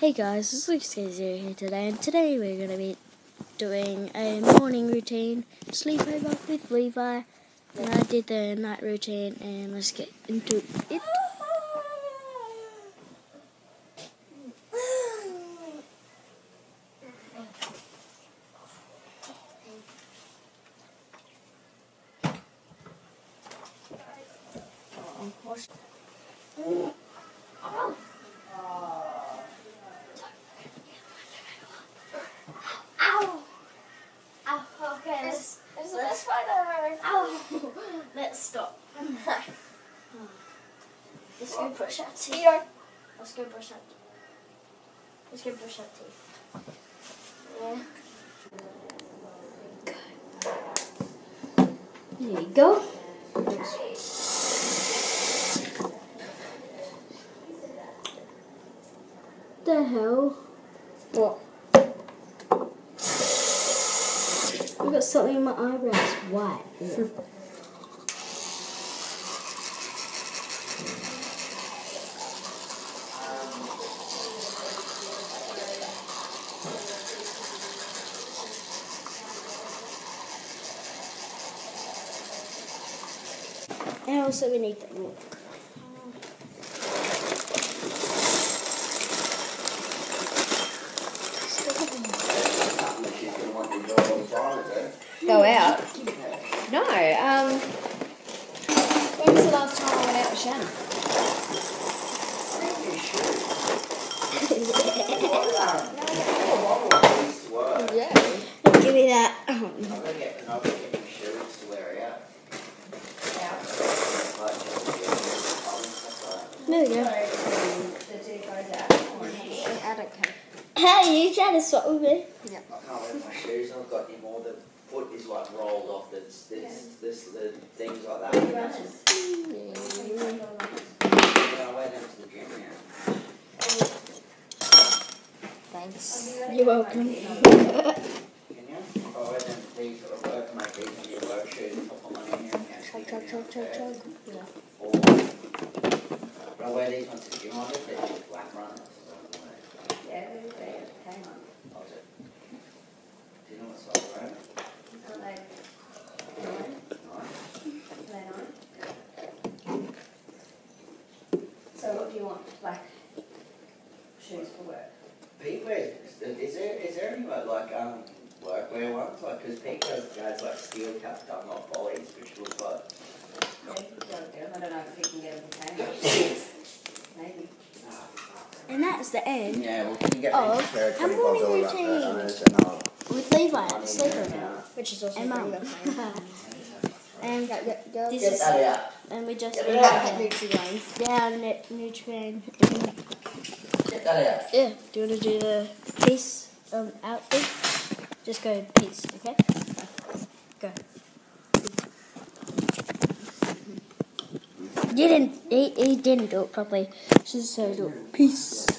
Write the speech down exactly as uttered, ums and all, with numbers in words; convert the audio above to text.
Hey guys, it's Luke Skater here today, and today we're going to be doing a morning routine, sleepover with Levi, and I did the night routine, and let's get into it. Okay, this is the best fight ever. Ow! Let's stop. Let's go brush our teeth. Here. Let's go brush our teeth. Let's go brush our teeth. Yeah. There you go. The hell? What? I've got something in my eyebrows. White. Yeah. And also we need that milk. Go out? No. Um, when was the last time I went out with Shannon? Yeah. Give me that. I'm gonna get another shoes to wear out. There we go. I don't care. Hey, you trying to swap with me? I can't wear my shoes. I've got any more. The foot is like rolled off. This, this, this, the things like that. Yeah, I wear them to the gym now. Thanks. You're welcome. Can you? If I wear them these at work, make these into your work shoes. Put them on in here and Chug, chug, chug, chug, chug. Yeah. Or, but I wear these ones to the gym. I bet they're just black runners. Yeah, they hang on. How's it? Do you know what size they're at? Are they nine? Nice. Are they nine? So what do you want? Like shoes for work? Pete wears, is there, is there any like um, workwear ones? Like, because Pete has, has like steel cap done like volleys, which looks like. Yeah, you can go get them. I don't know if you can get them in Maybe. And that's the end Yeah, well, can you get of me a pair of a twenty-five morning dollar routine runners and I'll with Levi at the sleepover. Which is also And Mum. And Get, go, this get is, that out. and we just Get went it out. down at Nutrigrain. Get that out. Yeah, do you want to do the peace um, out thing? Just go peace, okay? Go. You didn't, he, he didn't do it properly. So do it. Peace.